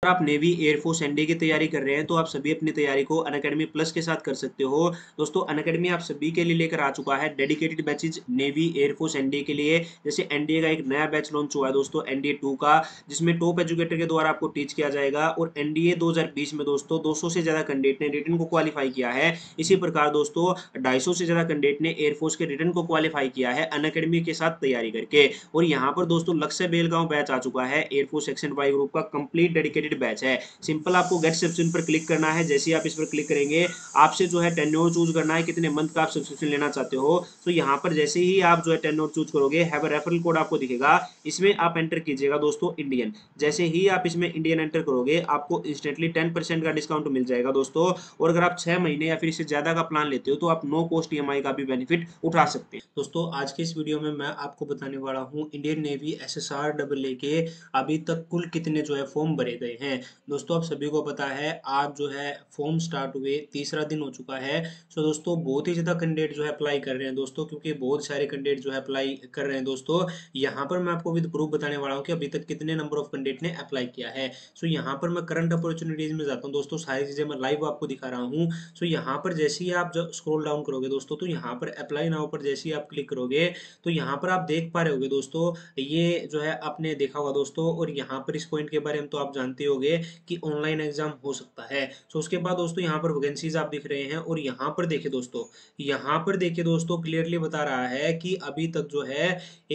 आप navy, air force, NDA की तैयारी कर रहे हैं तो आप सभी अपनी तैयारी को अनअकैडमी प्लस के साथ कर सकते हो। दोस्तों अनअकैडमी आप सभी के लिए लेकर आ चुका है dedicated batches navy, air force, NDA के लिए। जैसे एनडीए का एक नया बैच लॉन्च हुआ है दोस्तों, एनडीए 2 का, जिसमें टॉप एजुकेटर के द्वारा आपको टीच किया जाएगा। और एनडीए 2020 में दोस्तों 200 से ज्यादा कैंडिडेट ने रिटन को क्वालिफाई किया है। इसी प्रकार दोस्तों 250 से ज्यादा कैंडिडेट ने एयरफोर्स के रिटन को क्वालिफाई किया है अनअकैडमी के साथ तैयारी करके। और यहाँ पर दोस्तों लक्ष्य बेलगांव बैच आ चुका है, एयरफोर्स सेक्शन वाई ग्रुप का कंप्लीट डेडिकेटेड बैच है। सिंपल आपको गेट सब्सक्रिप्शन पर क्लिक करना है। जैसे ही आप इस पर क्लिक करेंगे आपसे जो है टेन्योर चूज करना है, कितने मंथ का आप सब्सक्रिप्शन लेना चाहते हो। तो यहाँ पर जैसे ही आप जो है टेन्योर चूज करोगे, हैव अ रेफरल कोड आपको दिखेगा, इसमें आप एंटर कीजिएगा दोस्तों इंडियन। जैसे ही आप इसमें इंडियन एंटर करोगे आपको इंस्टेंटली 10% का डिस्काउंट मिल जाएगा दोस्तों। और अगर आप 6 महीने या फिर इससे ज्यादा का प्लान लेते हो तो आप नो कॉस्ट ईएमआई का भी बेनिफिट उठा सकते हैं। दोस्तों आज के इस वीडियो में मैं आपको बताने वाला हूँ Indian navy SSR double A के अभी तक कुल कितने जो है फॉर्म भरे गए हैं। दोस्तों आप सभी को पता है आज जो है फॉर्म स्टार्ट हुए तीसरा दिन हो चुका है। सो दोस्तों बहुत ही ज्यादा कैंडिडेट जो है अप्लाई कर रहे हैं दोस्तों, क्योंकि बहुत सारे कैंडिडेट जो है अप्लाई कर रहे हैं दोस्तों। यहाँ पर मैं आपको विद प्रूफ बताने वाला हूँ कि अभी तक कितने नंबर ऑफ कैंडिडेट ने अप्लाई किया है। सो यहाँ पर मैं करंट अपॉर्चुनिटीज में जाता हूँ दोस्तों, सारी चीजें मैं लाइव आपको दिखा रहा हूँ। सो यहाँ पर जैसे ही आप जब स्क्रॉल डाउन करोगे दोस्तों तो यहाँ पर अप्लाई नाउ पर जैसे ही आप क्लिक करोगे तो यहाँ पर आप देख पा रहे होगे दोस्तों, ये जो है आपने देखा होगा दोस्तों। और यहाँ पर इस पॉइंट के बारे में तो आप जानते होंगे कि ऑनलाइन एग्जाम हो सकता है। तो उसके बाद दोस्तों यहाँ पर वैकेंसीज आप दिख रहे हैं। और यहाँ पर देखिए दोस्तों, यहाँ पर देखिए दोस्तों क्लियरली बता रहा है कि अभी तक जो है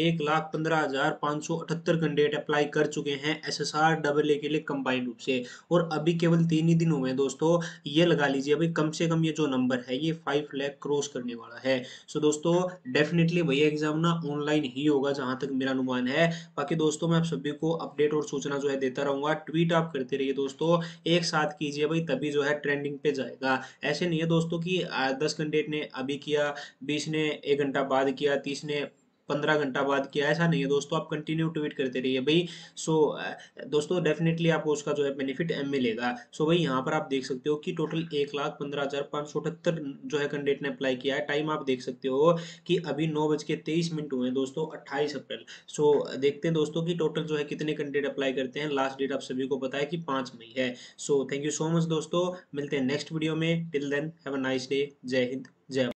1,15,578 कैंडिडेट अप्लाई कर चुके हैं एसएसआर डबल ए के लिए कंबाइंड रूप से। और अभी केवल 3 ही दिन हुए हैं दोस्तों। ये लगा लीजिए अभी कम से कम ये जो नंबर है ये 5 लाख क्रॉस करने वाला है। सो दोस्तों डेफिनेटली वही एग्जाम ना ऑनलाइन ही होगा जहां तक मेरा अनुमान है। बाकी दोस्तों मैं आप सभी को अपडेट और सूचना जो है देता रहूंगा, ट्वीट आप करते रहिए दोस्तों, एक साथ कीजिए भाई, तभी जो है ट्रेंडिंग पे जाएगा। ऐसे नहीं है दोस्तों कि 10 कैंडिडेट ने अभी किया, 20 ने 1 घंटा बाद किया, 30 ने 15 घंटा बाद किया, ऐसा नहीं है दोस्तों। आप कंटिन्यू ट्वीट करते रहिए भाई। सो दोस्तों डेफिनेटली आपको उसका जो है बेनिफिट मिलेगा। सो भाई यहाँ पर आप देख सकते हो कि टोटल 1,15,578 जो है कैंडिडेट ने अप्लाई किया है। टाइम आप देख सकते हो कि अभी 9:23 हुए हैं दोस्तों, 28 अप्रैल। सो देखते हैं दोस्तों कि टोटल जो है कितने कैंडिडेट अप्लाई करते हैं। लास्ट डेट आप सभी को पता है कि 5 मई है। So thank you so much दोस्तों, मिलते हैं नेक्स्ट वीडियो में। Till then have a nice day. जय हिंद, जय